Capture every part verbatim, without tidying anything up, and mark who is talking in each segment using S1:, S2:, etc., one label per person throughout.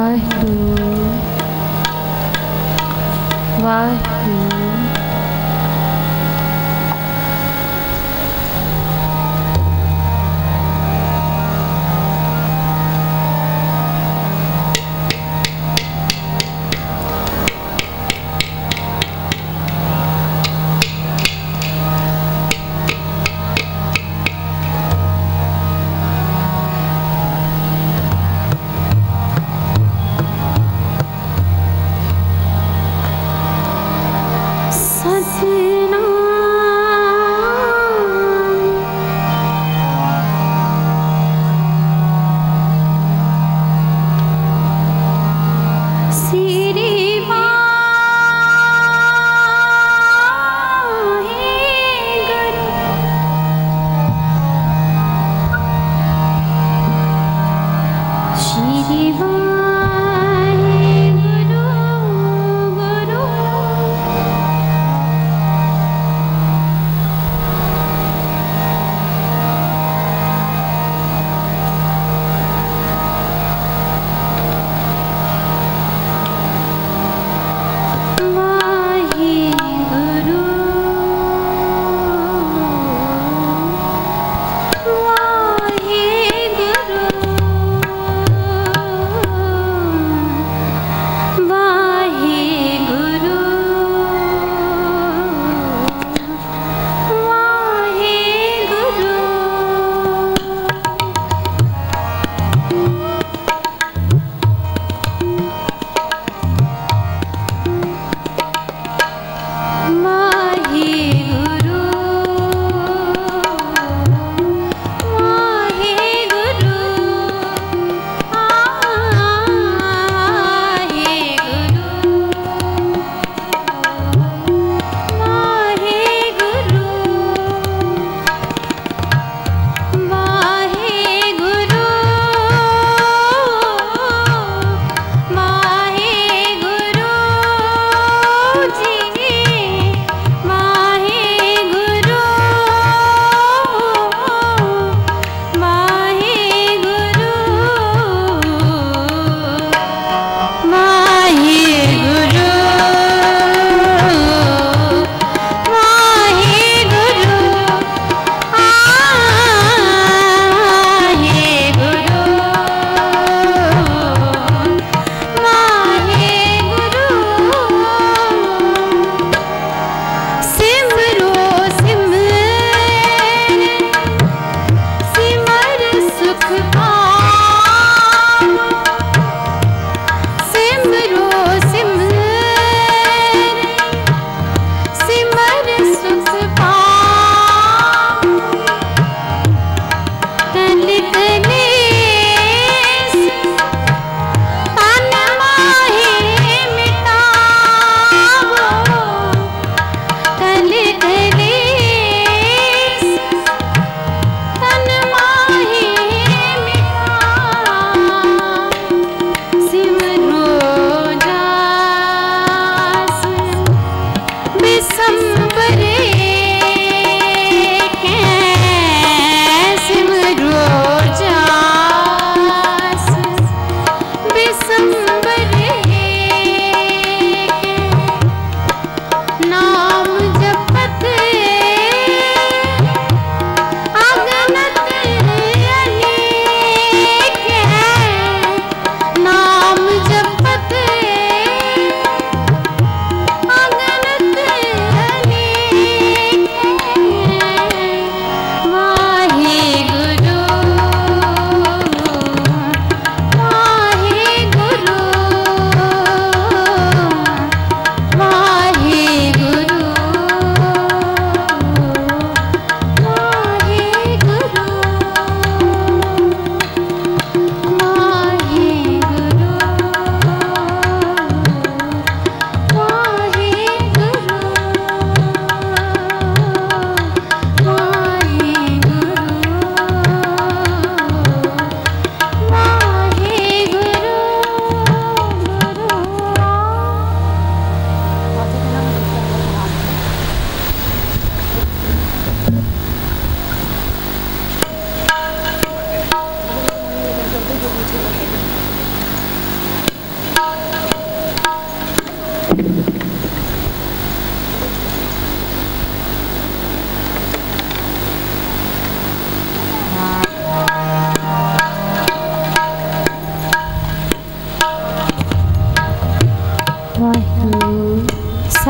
S1: वाहिगुरु वाहिगुरु।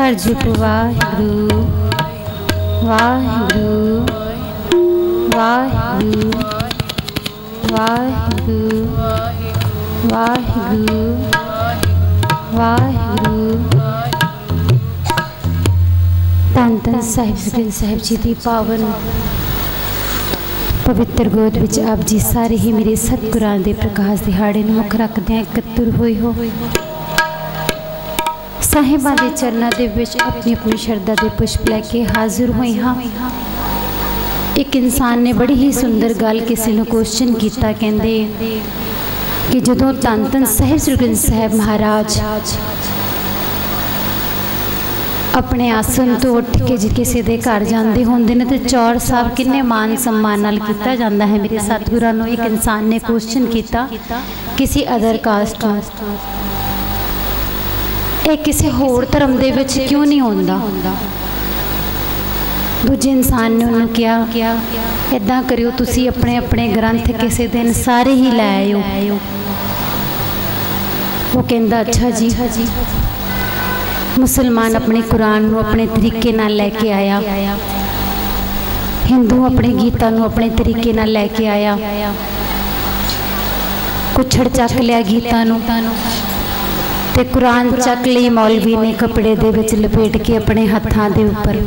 S1: सर जुप वाहिगुरु वाहिगुरु वाहिगुरु वाहिगुरु वाहिगुरु वाहिगुरु। धन धन साहिब श्री गुरु साहिब जी की पावन पवित्र गोद विच आप जी सारे ही मेरे सतगुरां दे प्रकाश दिहाड़े नूं मुख रखदे एकत्र होए हो। साहिबां दे चरनां दे विच अपनी अपनी शरधा दे पुष्प लैके हाजिर होए हाँ। एक इंसान ने बड़ी ही सुंदर गल किसी ने क्वेश्चन किया, कहंदे कि जदों धन धन साहिब श्री गुरु साहिब महाराज अपने आसन तो उठ के जे किसी के घर जाते होंदे ने ते चौर साहब किन्ने मान सम्मान नाल कीता जांदा है। मेरे सतगुरां नूं एक इंसान ने क्वेश्चन किया किसी अदर कास्ट ये किसी होर धर्म दे विच क्यों नहीं होंदा। दूजे इंसान ने उन्होंने कहा इदां करियो तुसी अपने अपने ग्रंथ किसी दिन सारे ही लै आयो। वो कहंदा अच्छा जी। मुसलमान अपने कुरान को अपने तरीके नाल लैके आया, हिंदू अपने गीतां नूं अपने तरीके नाल लैके आया, कुछड़ चक लिया गीतां नूं ते कुरान चक लई मौलवी ने कपड़े दे विच लपेट के अपने हत्थां दे उपर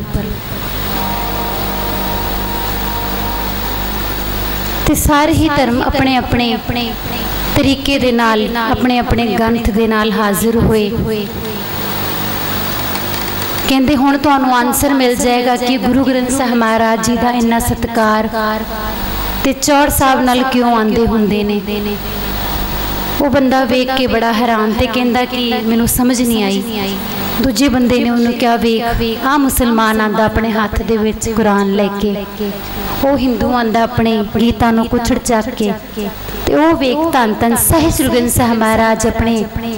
S1: ते सारे ही धर्म अपने अपने तरीके दे नाल अपने अपने ग्रंथ दे नाल हाजिर होए। कहते हुण तुहानूं आंसर मिल जाएगा कि गुरु ग्रंथ साहिब महाराज जी का इन्ना सत्कार ते चौड़ साहब नाल क्यों आंदे हुंदे ने। वो बंदा वेख के बड़ा हैरान ते कहंदा कि मैनूं समझ नहीं आई। दूजे बंदे ने उन्होंने क्या वेख आ मुसलमान आंदा अपने हाथ दे विच कुरान लैके, वो हिंदू आंदा अपने गीतां नूं कुछड़ चक के ते वो वेख धन धन साहिब श्री गुरु साहिब महाराज अपने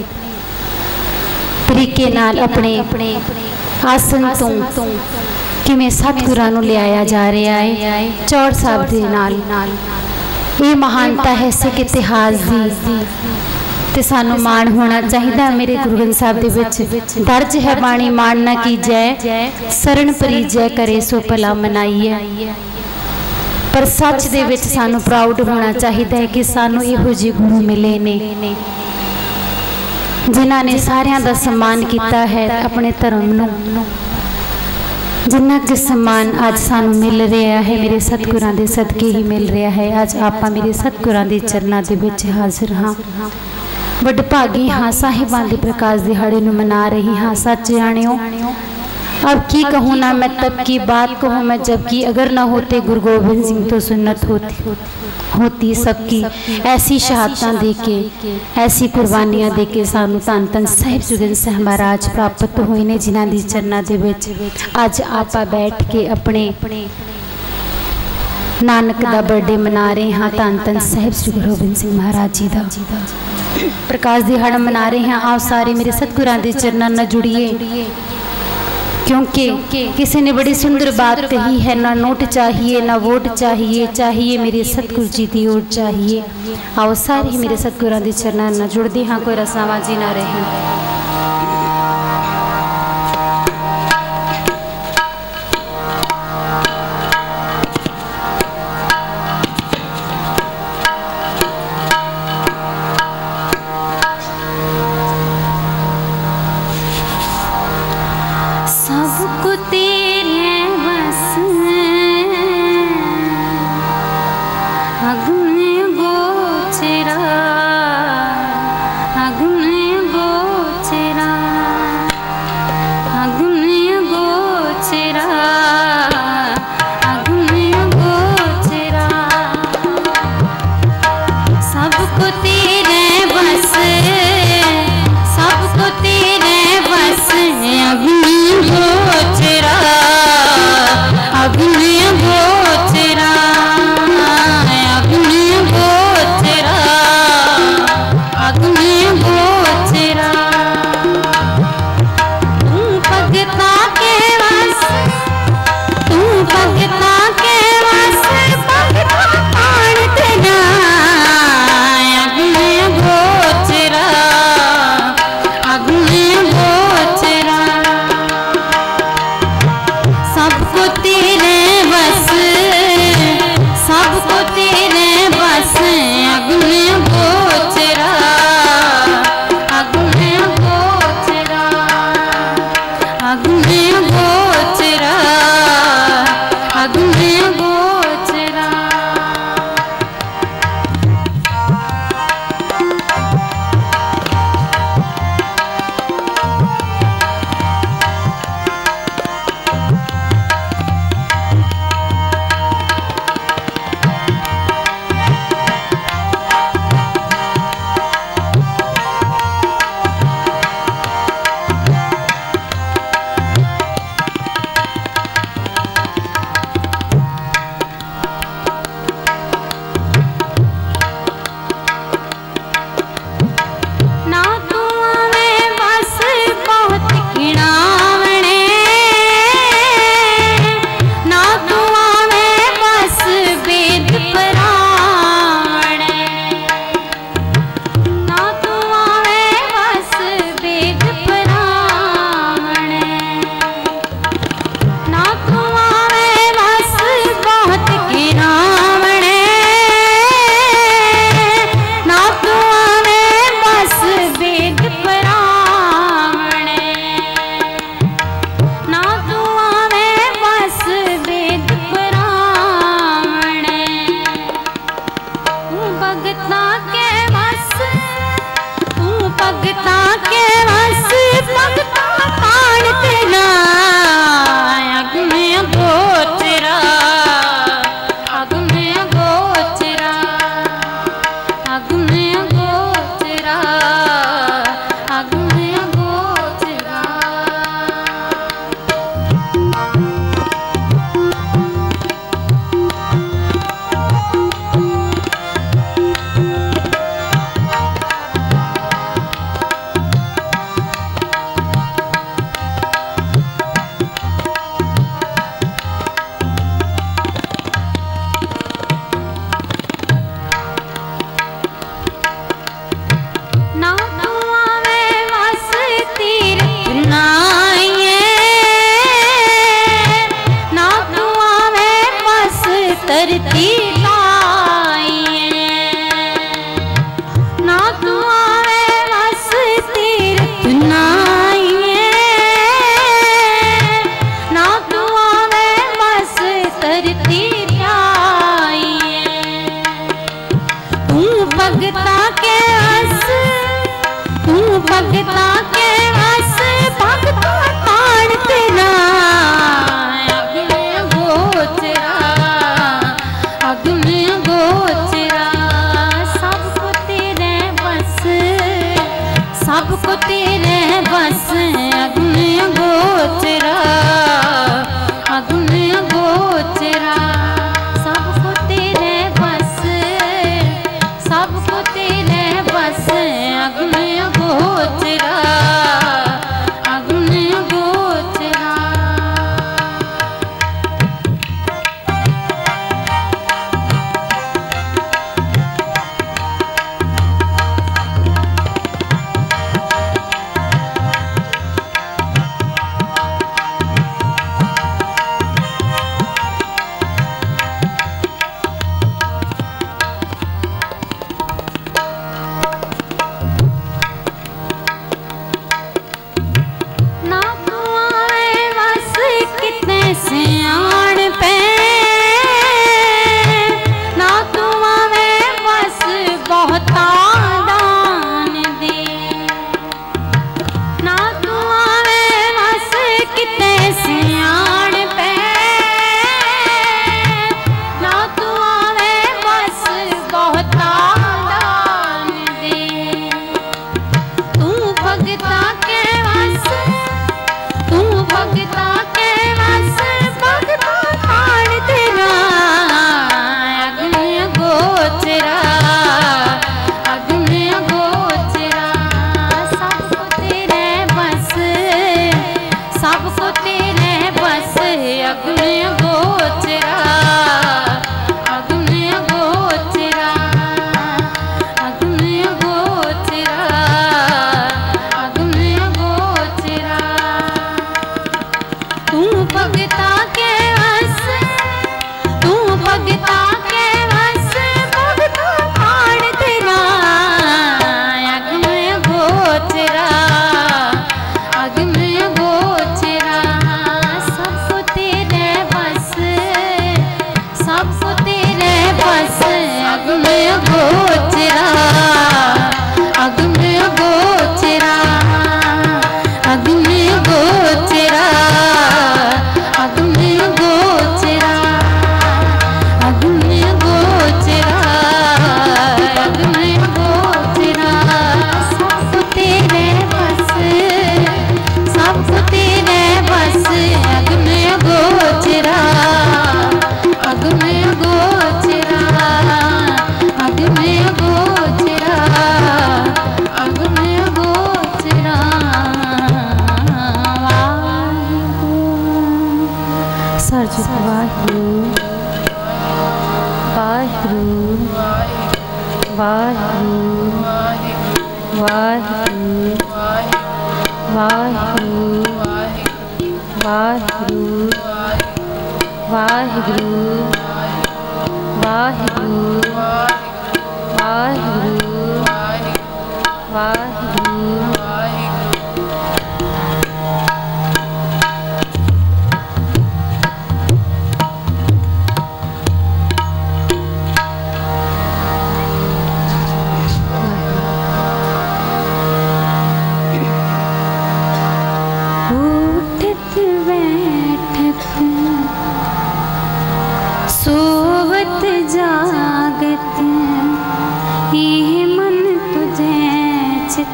S1: तरीके नाल अपने आसन तो किवें सतगुरां नूं लियाया जा रहा है चौड़ साहब दे नाल। ये महानता है सिख इतिहास दी ते सानूं माण होना चाहिए। मेरे गुरु ग्रंथ साहिब दे विच दर्ज है बाणी माण की जय शरण परी जय करे सो भला मनाइए। पर सच दे विच सानूं प्राउड होना चाहिए कि सानूं इहो जिहे गुरु मिले ने जिन्हां ने सारियां दा सम्मान किया है। अपने धर्म नूं जिन्ना कि सम्मान अज सानूं मिल रहा है मेरे सतगुरां दे सदके ही मिल रहा है। अज आपां मेरे सतगुरां दे चरनां दे विच हाजिर हाँ। वडभागी हाँ, साहिबां दे प्रकाश दिहाड़े नूं मना रही हाँ। सच जाणियो अब की कहूँ ना मैं तब की बात कहूँ मैं जबकि अगर ना होते गुरु गोबिंद सिंह तो सुन्नत होती होती सबकी। ऐसी शहादतां दे के ऐसी कुर्बानियां दे के सानूं धन धन साहिब श्री गुरु साहिब महाराज प्राप्त हुए ने जिन्हां दी चरनां दे विच अज आपां बैठ के अपने नानक दा बर्थडे मना रहे हाँ। धन धन साहिब श्री गुरु गोबिंद सिंह महाराज जी दा प्रकाश दिहाड़ा मना रहे हैं। आओ सारे मेरे सतगुरां दे चरनां नाल जुड़िए क्योंकि किसी ने बड़ी सुंदर बात कही है ना नोट चाहिए ना वोट चाहिए, चाहिए मेरे सतगुरु जी की ओट चाहिए। आओ सारे मेरे सतगुरां दे चरनां नाल जुड़दे हाँ, कोई रसाबाजी ना रहे।
S2: अग्नि गोचरा
S1: भगता के वस भगता पाण तेरा अग में गोचरा अग में गोचरा अग में गोचरा अग में गोचरा। भगता के वस भगता पाण तेरा अग में गोचरा अग में गोचरा। सबको तेरे बस सबको तेरे बस अग में गोचरा अग में गोचरा। सबको तेरे बस सबको तेरे बस अग में गोचरा अग में गोचरा।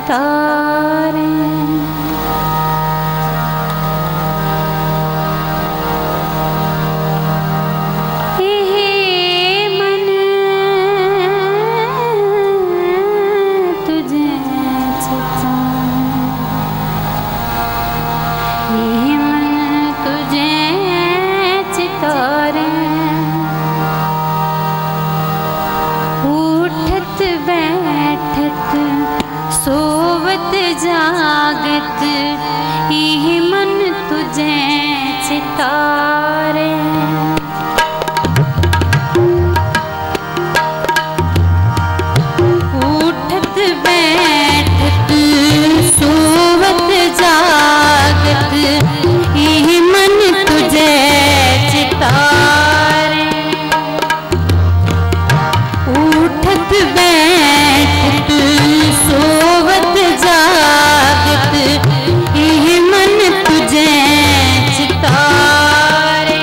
S1: चितारे। सोवत जागत ये मन तुझे चितारे। उठत बैठत सोवत जागत ये मन तुझे चितारे। उठत बैठत सोवत जागत ये मन तुझे चितारे।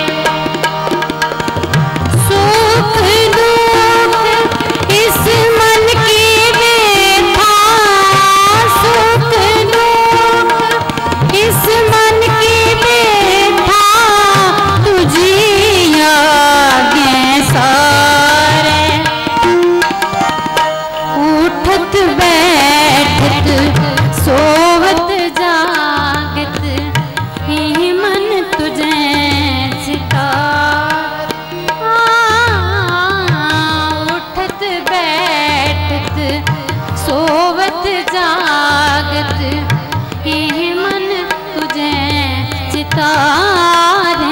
S1: सुख दुख इस मन की व्यथा, सुख दुख इस मन की व्यथा तुझी आगे सारे। उठत बैठत सोवत जागत ये मन तुझे चितारे। उठत बैठत सोवत जागत ये मन तुझे चितारे।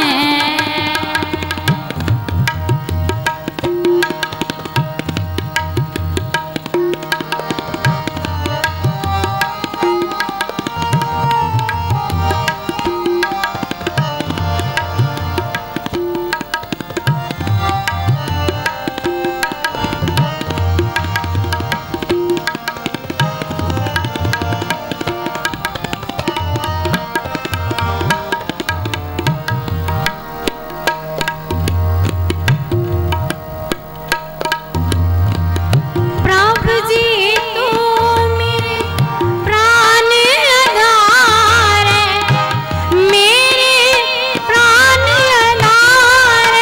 S1: प्रभु जी तू मेरे प्राण आधार है, मेरे प्राण आधार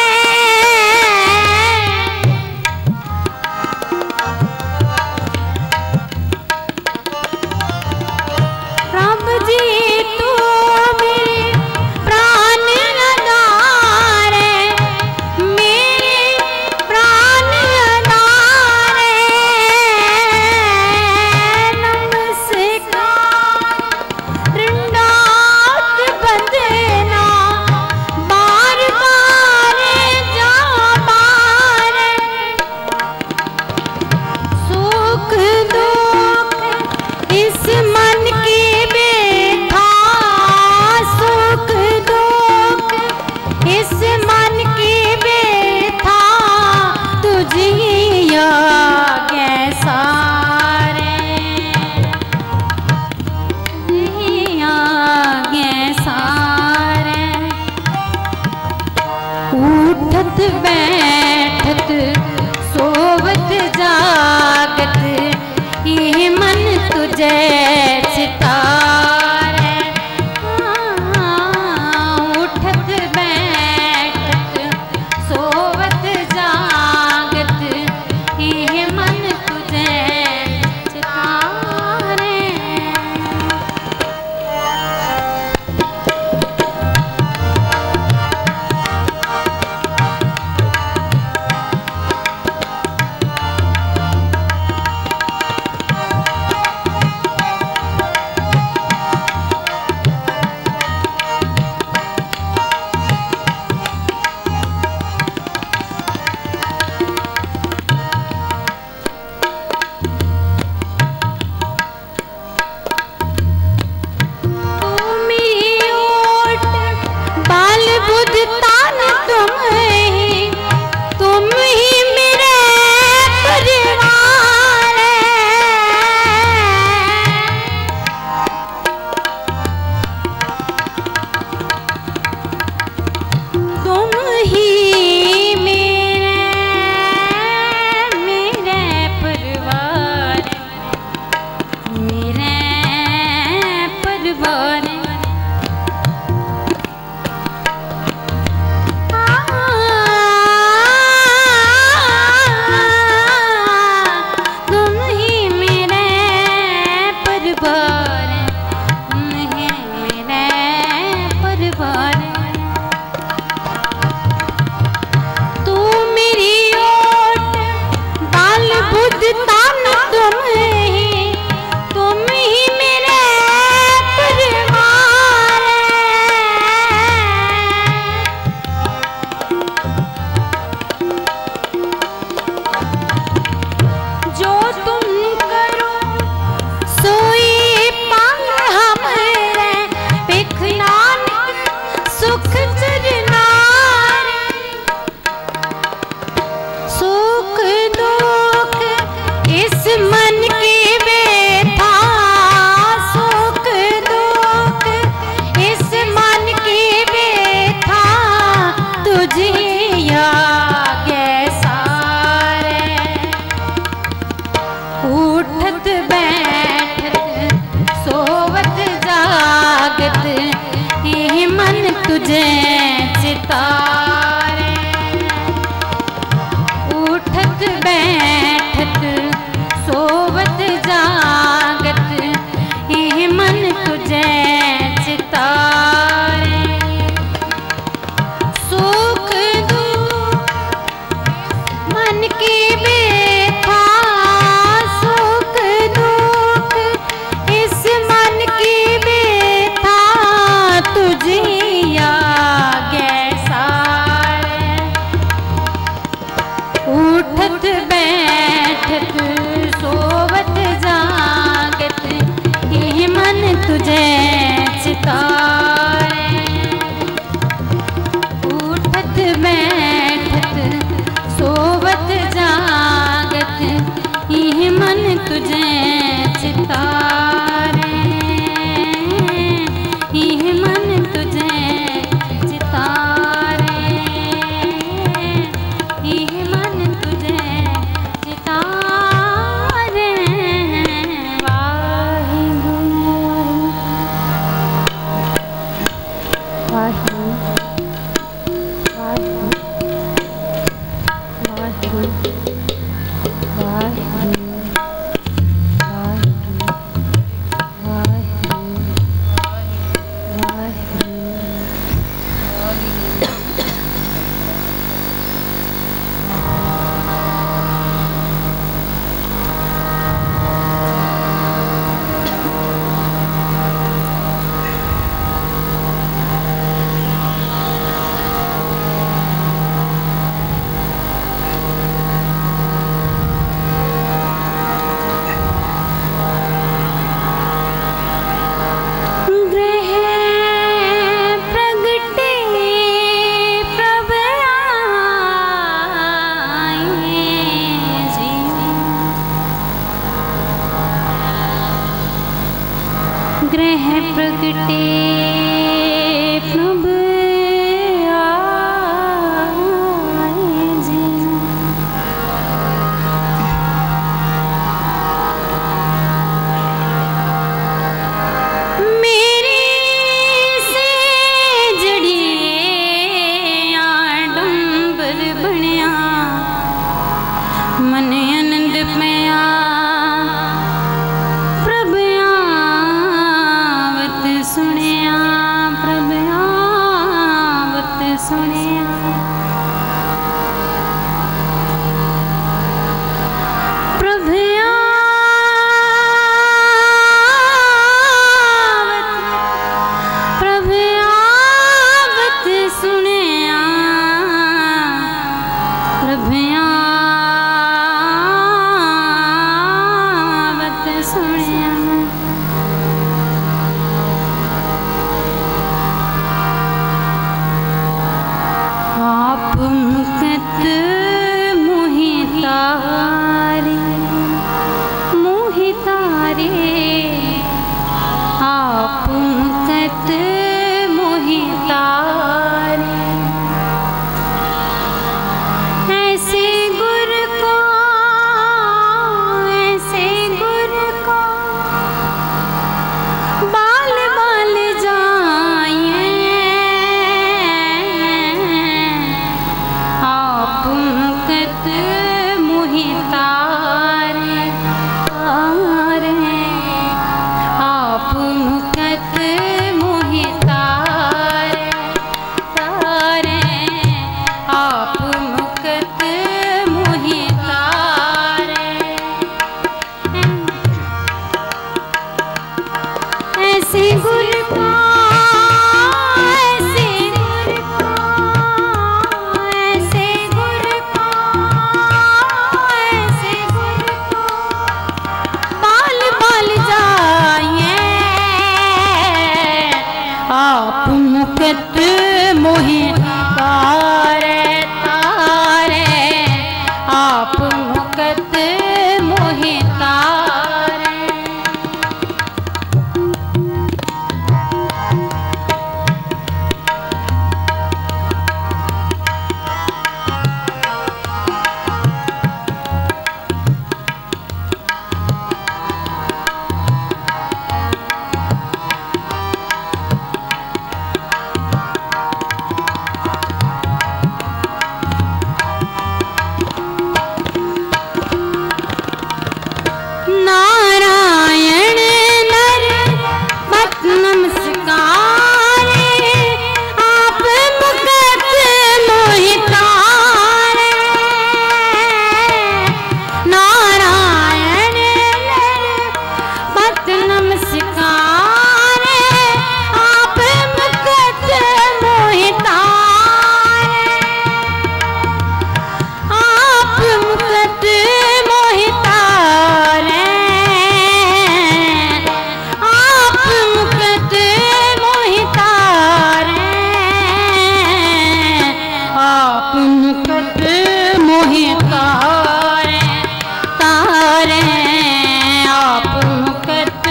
S1: है। प्रभु जी तू मेरे प्राण आधार है, मेरे प्राण आधार है। नमस्कार दंडात बंदना बार बार जा बार। सुख दुख इस मन की व्यथा, सुख दुख इस मन की व्यथा तुझी आगे सारे। तुझी आगे सारे। उठत बैठत सोवत जागत ये मन तुझे चितारे। उठत बैठत सोवत जागत ये मन तुझे चितारे। ग्रह प्रगटे प्रभु आए जी। मेरी से जड़ी आडंबर बनिया मन आनंद पया प्रभु आवत सुनिया प्रभु आवत सुनिया। प्रभु आवत प्रभु आवत सुनिया प्रभु आवत सुनिया। आप मुकत मोहितारे मोहितारे आप मुकत मोहितारे। ऐसे गुर को ऐसे गुर को बाल बाल जाए आप मुकत मोहितारे तारे आप मुकत मोहितारे तारे आप मुकत मोहितारे। ऐसे गुर को ऐसे गुर को ऐसे गुर को ऐसे गुर को बाल बाल जाए आप मुकत मोहितारे तारे आप मुकत मोहितारे। नारायण नर पत नमस्कारे आप मुकत मोहितारे। नारायण नर पत नमस्कारे आप मुकत मोहितारे आप मुकत मोहितारे आप मुकत मोहितारे आप मुकत मोहितारे तारे आप मुकत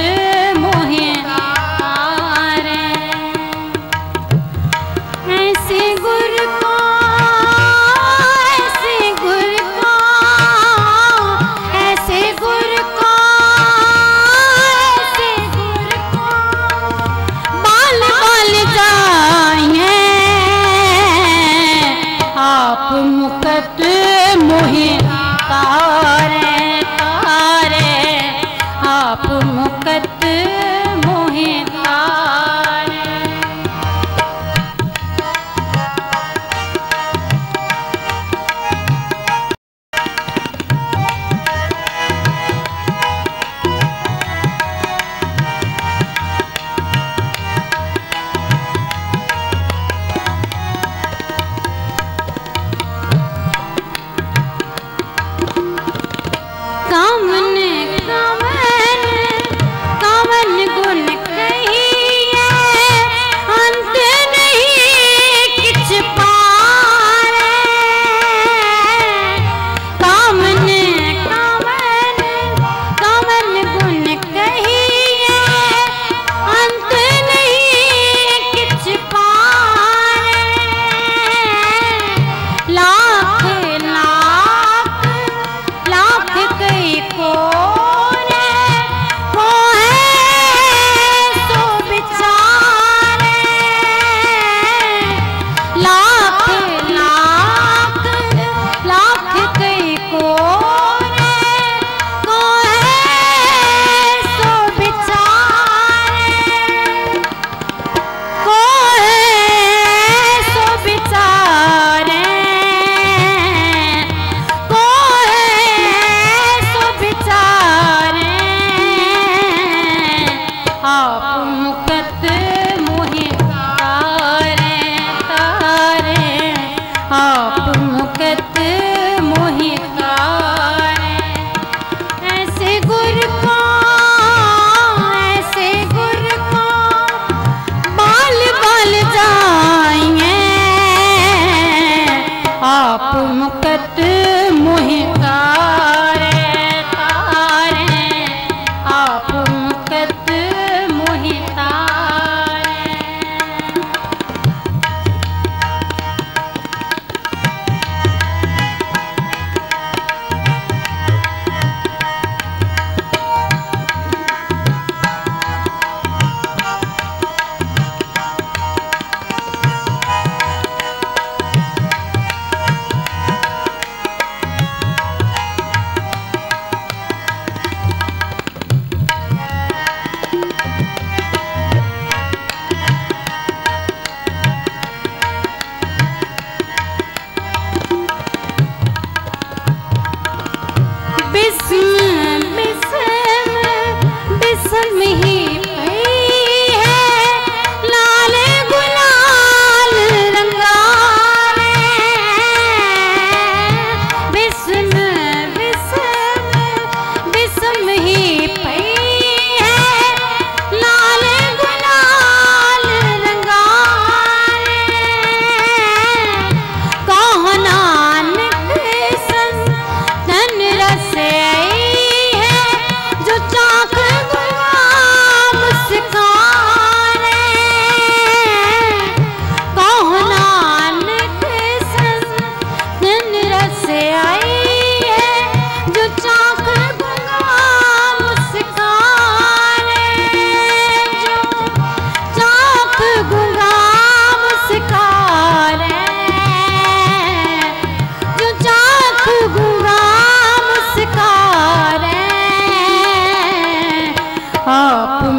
S1: मोहितारे। ऐसे गुर को ऐसे गुर को ऐसे गुर को ऐसे गुर को बाल बाल जाए आप मुकत मोहितारे तारे आप मुकत मोहितारे। कामन कामन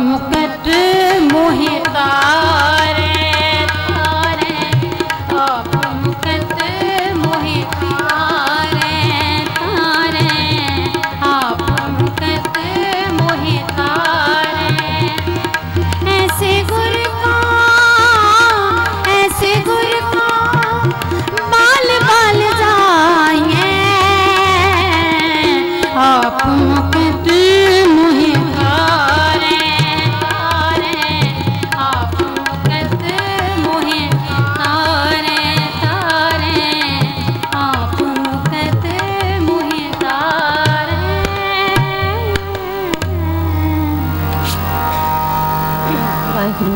S1: मुकट मोहे तारे तारे, आप मुकट मोहे तारे तारे, आप मुकट मोहे तारे। ऐसे गुर का ऐसे गुर का बाल बाल जाए, आप मुकट मोहे तारे तारे, आप मुकट मोहे तारे तारे, आप मुकट मोहे तारे। वाहिगुरू।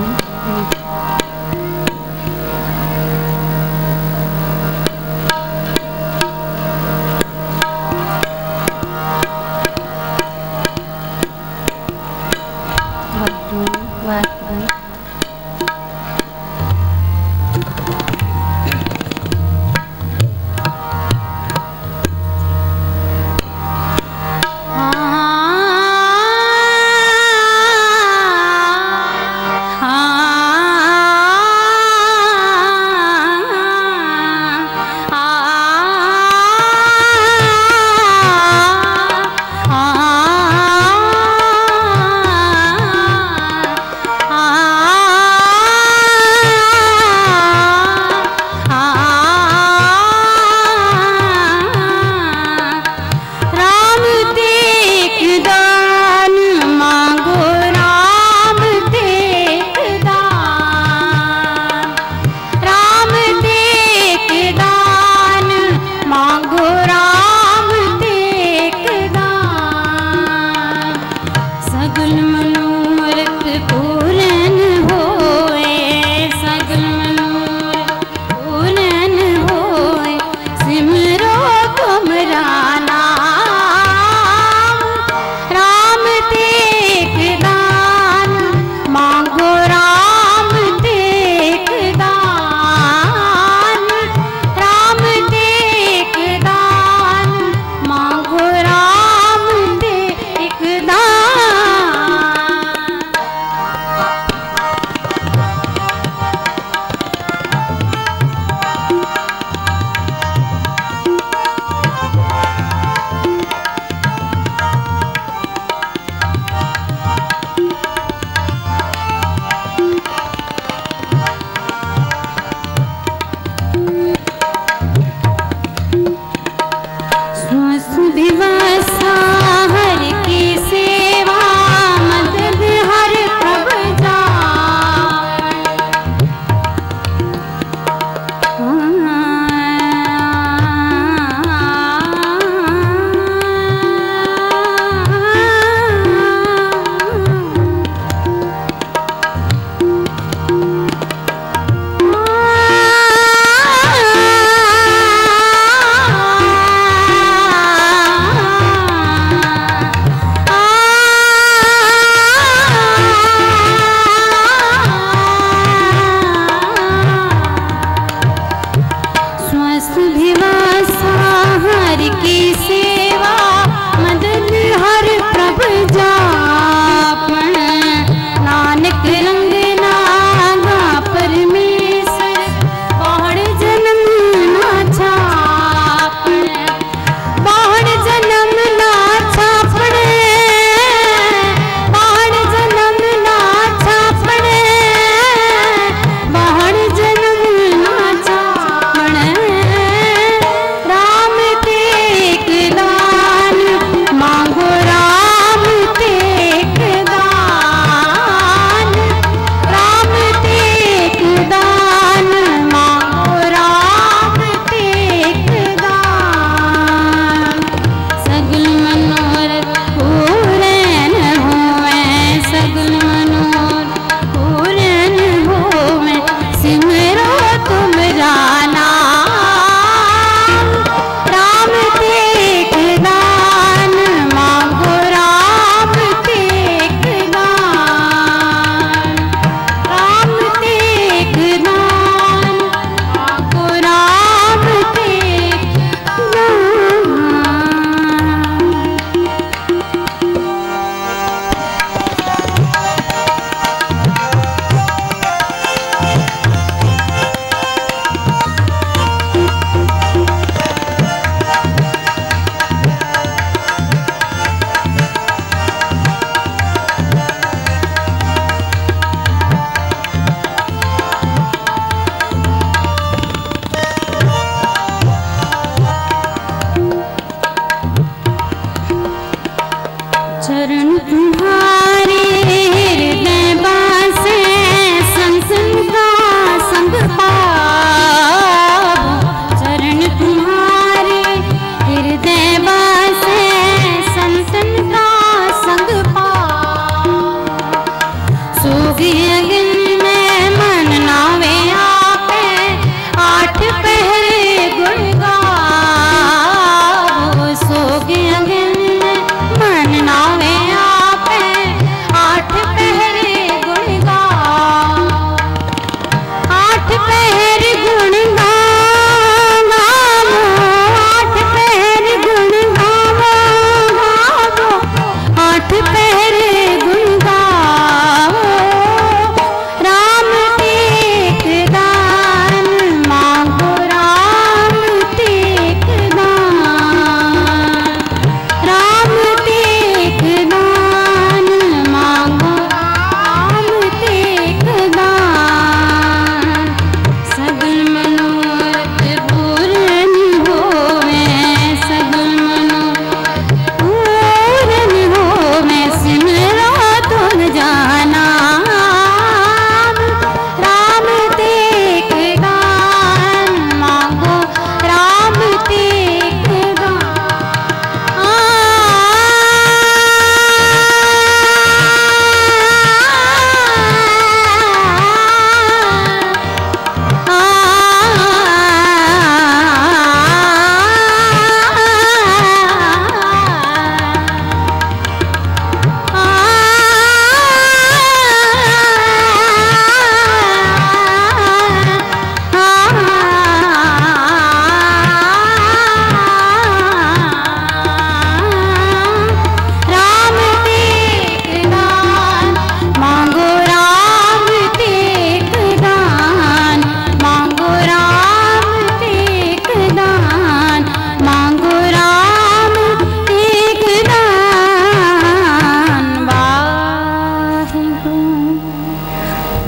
S1: आ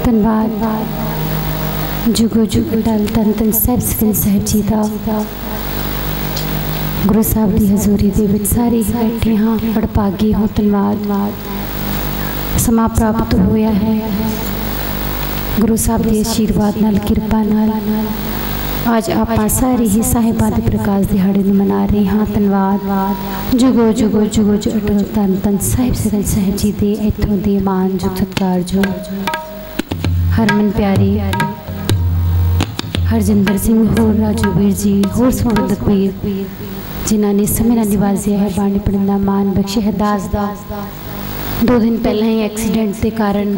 S1: धन्यवाद जुगो जुगो डल तन तन साहिब सिकंद साहिब जी का गुरु साहब की हजूरी दे विच सारे ही बैठे हाँ बड़भागी हो। धन्यवाद समा प्राप्त होया है गुरु साहब के आशीर्वाद नाल किरपा नाल आज आप सारे ही साहिबां दे प्रकाश दिहाड़े नूं मना रहे हाँ। धन्यवाद जुगो जुगो जुगो जो अटल तन तन साहिब सिकंद साहिब जी दे इत्थों दे मान जो सत्कार जो हरमन प्यारे हरजिंदर सिंह होर राजू वीर जी होर सोहणदक वीर जिन्हों ने समय ना निवाजिया है बाणी पढ़ने का मान बख्शे है दास दा। दो दिन पहला ही एक्सीडेंट के कारण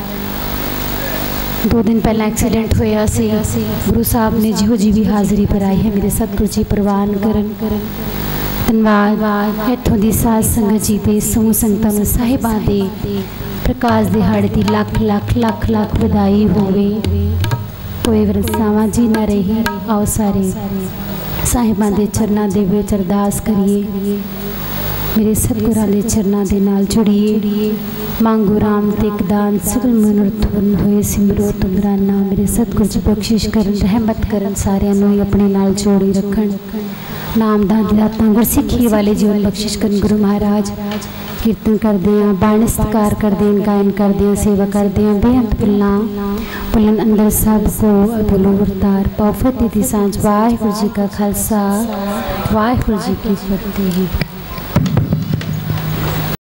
S1: दो दिन पहला एक्सीडेंट होया सी गुरु साहब ने जिहो जी भी हाज़री पर आई है मेरे सतगुरु जी प्रवान करन करन। धन्यवाद इत्थों की साध संगत जी के समूह संगतां नूं साहिबां दे प्रकाश दिहाड़े की लख लख लख लख बधाई होवे। कोई वरसावां जी ना रही आओ सारे साहिबां दे चरनां दे विच अरदास करिए मेरे सतगुरां दे चरनां दे नाल जुड़िए मांगो राम तेक दान सगल मनोरथ पूर्ण होए सिमरो तुमराना। मेरे सतगुर जी बख्शिश करन रहमत करन सारियां नूं अपने नाल जोड़ी रखन नाम दान दातां गुरसिੱਖੀ वाले जीवन बख्शिश करन। गुरु महाराज कीर्तन करते हैं बाणी सत्कार करते हैं गायन करते हैं सेवा करते हैं बेअंत पुलना पुलन अंदर सब को बोलो गुरदार पाओ फतेह दी सांझ। वाहिगुरू जी का खालसा वाहिगुरू जी की फतेह।